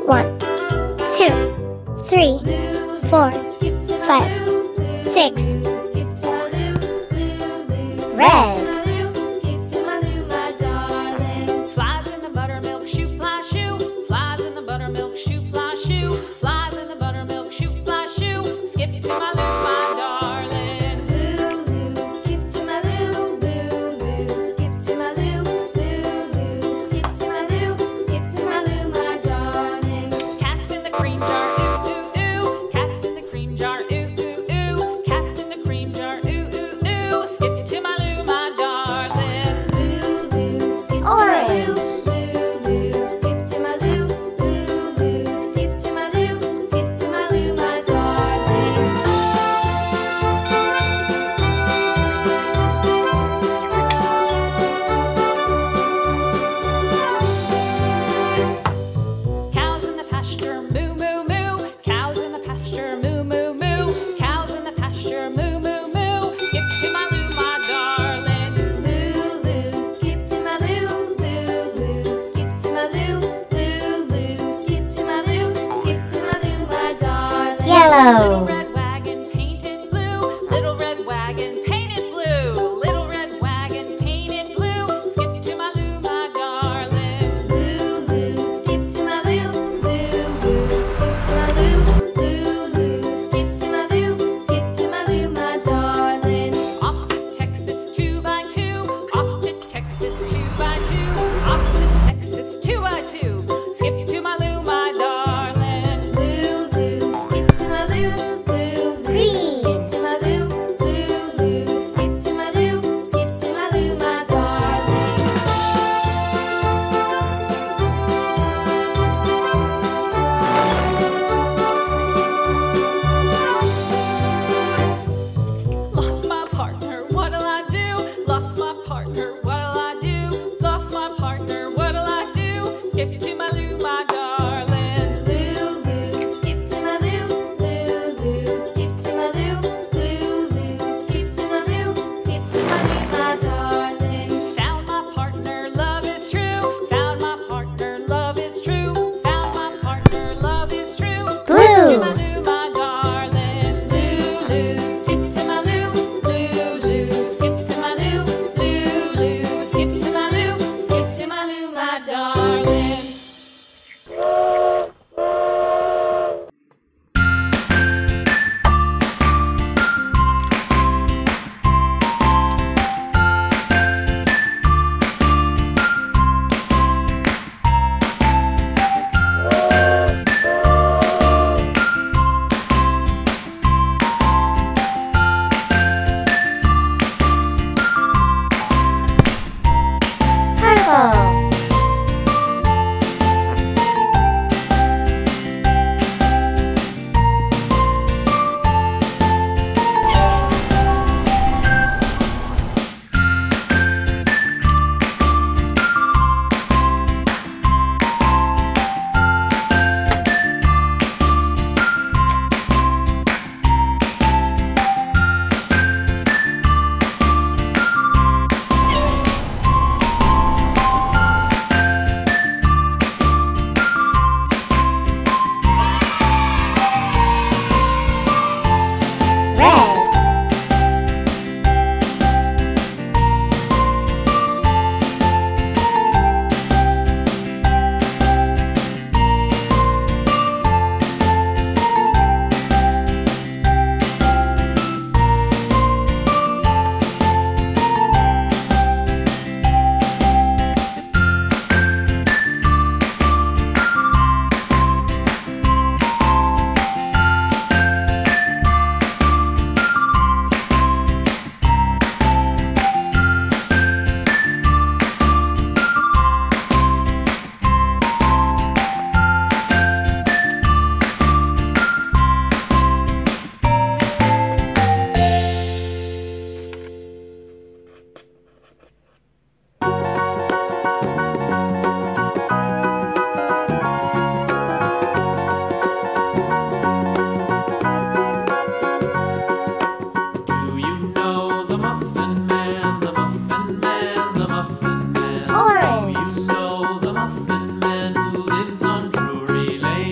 1, 2, 3, 4, 5, 6. Red. Flies in the buttermilk shoe fly shoe. Flies in the buttermilk shoe fly shoe. Flies in the buttermilk shoe fly shoe. Skip to my Lou, my darling. Lou, skip to my Lou. Lou, skip to my Lou. Lou, skip to my Lou. Skip to my Lou, my darling. Cats in the cream jar, ooh ooh ooh. Cats in the cream jar, ooh ooh ooh. Cats in the cream jar, ooh ooh ooh. Skip to my Lou, my darling. Lou, skip to my Lou. Lou, skip to my Lou. Lou, skip to my Lou. Skip to my Lou, my darling. Cows in the pasture, moo moo moo. Cows in the pasture, moo moo moo. Cows in the pasture, moo moo moo. Skip to my Lou, my darling. Lou, skip to my Lou. Lou, skip to my Lou. Lou, skip to my Lou. Skip to my Lou, my darling. Yellow. Little red wagon painted blue. Little red wagon painted blue. Little red wagon painted blue. Skip to my Lou, my darling. Lou, skip to my Lou. Lou, skip to my Lou. Lou, skip to my Lou. Skip to my Lou, my darling. Off to Texas 2 by 2. Off to Texas 2 by 2. Off to Texas 2 by 2. Skip to my Lou, my darling. Lou, skip to my Lou. Lou, Green. skip to my Lou. Lou, skip to my Lou. Skip to my Lou, my darling. Lost my partner, what'll I do? Lost my partner, what'll I do? Lost my partner, what'll I do? Skip to my Lou, my darling. Lou, skip to my Lou. Lou, skip to my Lou. Lou, skip to my Lou. Skip to my Lou, my darling. Found my partner, love is true. Found my partner, love is true. Found my partner, love is true. Blue. To my Lou, my darling. Lou, skip to my Lou. Lou, skip to my Lou. Lou, skip to my Lou. Skip to my Lou, my darling. Purple. Red. Lives on Drury Lane.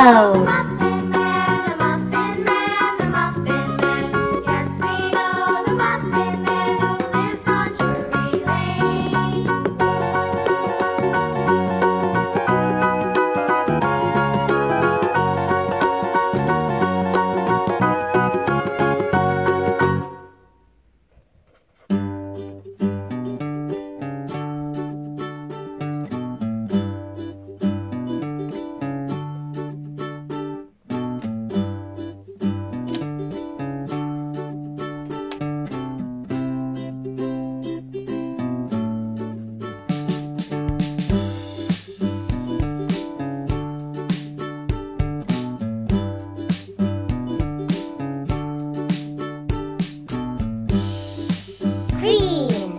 Yellow. Muffin Man, the Muffin Man, the Muffin Man. Yes, we know the Muffin Man who lives on Drury Lane. Green.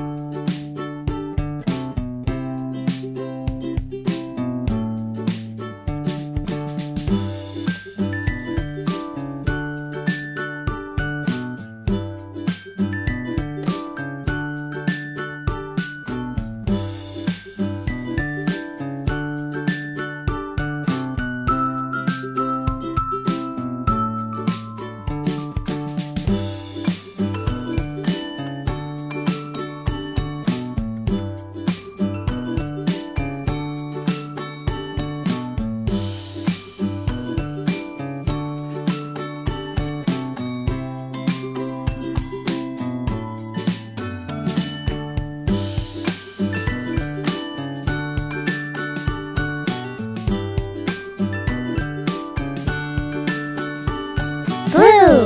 Blue.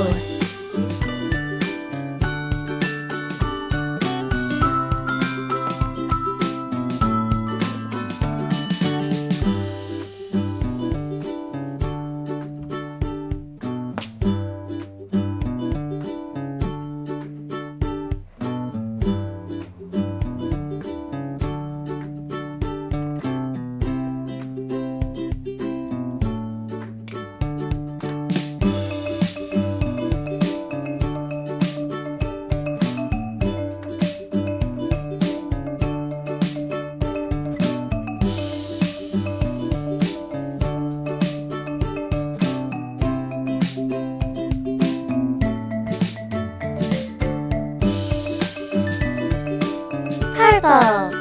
Purple.